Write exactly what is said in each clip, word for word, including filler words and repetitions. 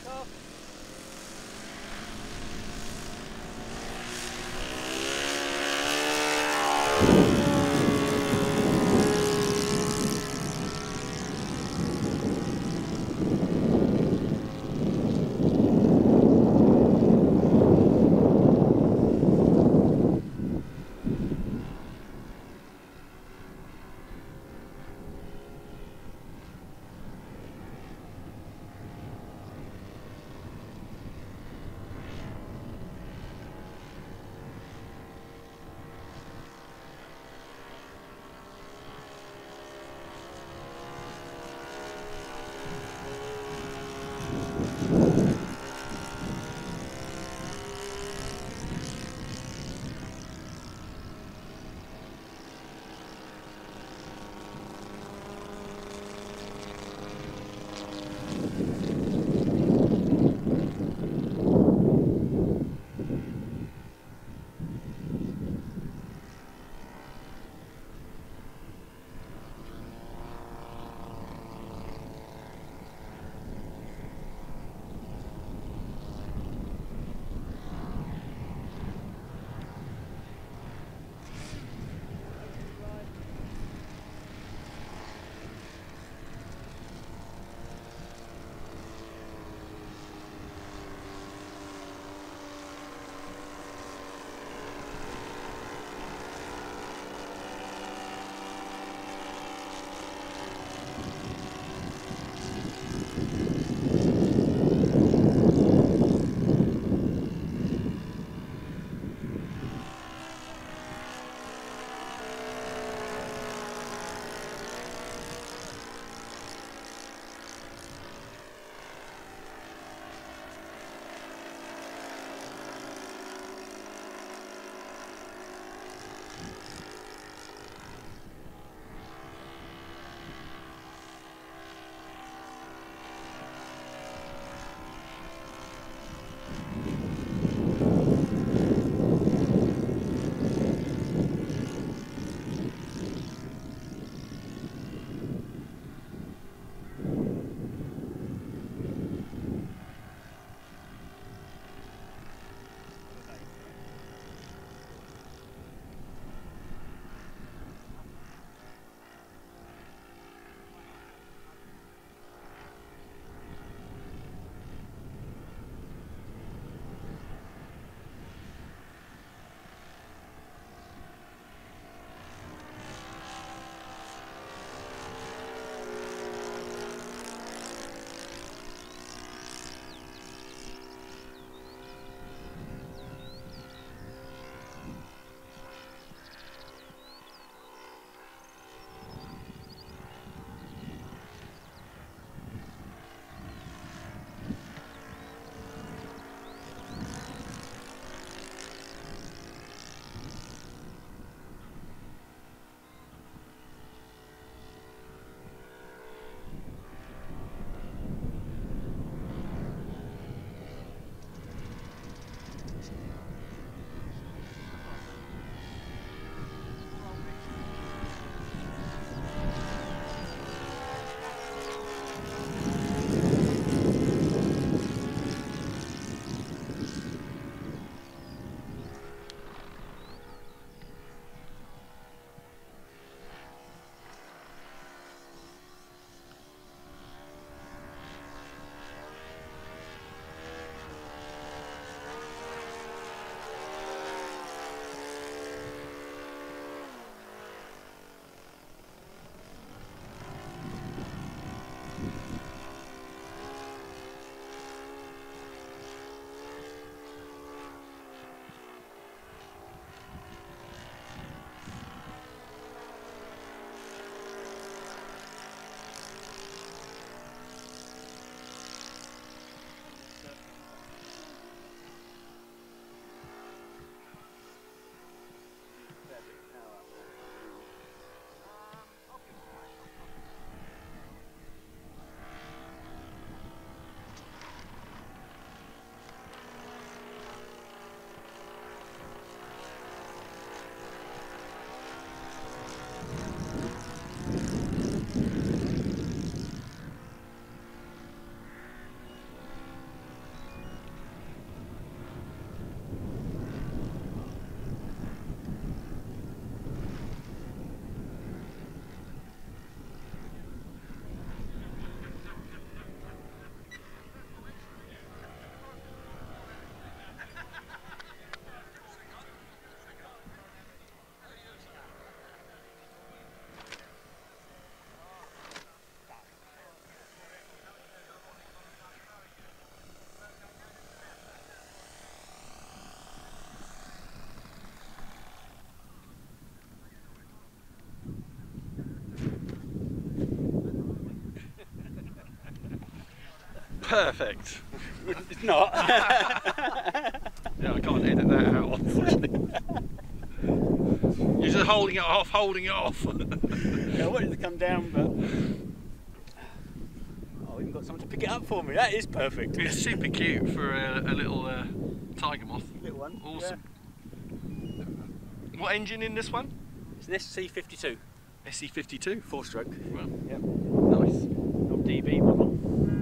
takeoff. perfect. It's not. Yeah, I can't edit that out, unfortunately. You're just holding it off, holding it off. Yeah, I wanted to come down, but oh, we've got someone to pick it up for me. That is perfect. It's super cute for a, a little uh, tiger moth. Little one. Awesome. Yeah. What engine in this one? It's an S C fifty-two. S C fifty-two? Four stroke. Well, yep. Nice. Old D B model.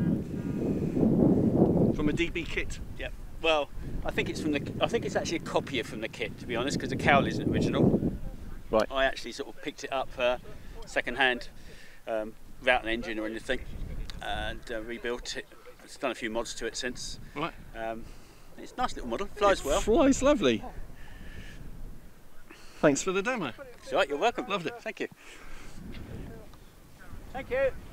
From a D B kit? Yep. Well, I think it's from the. I think it's actually a copier from the kit, to be honest, because the cowl isn't original. Right. I actually sort of picked it up uh, second hand, um, without an engine or anything, and uh, rebuilt it. It's done a few mods to it since. Right. Um, it's a nice little model. Flies it well. Flies lovely. Thanks for the demo. It's all right. You're welcome. Loved it. Thank you. Thank you.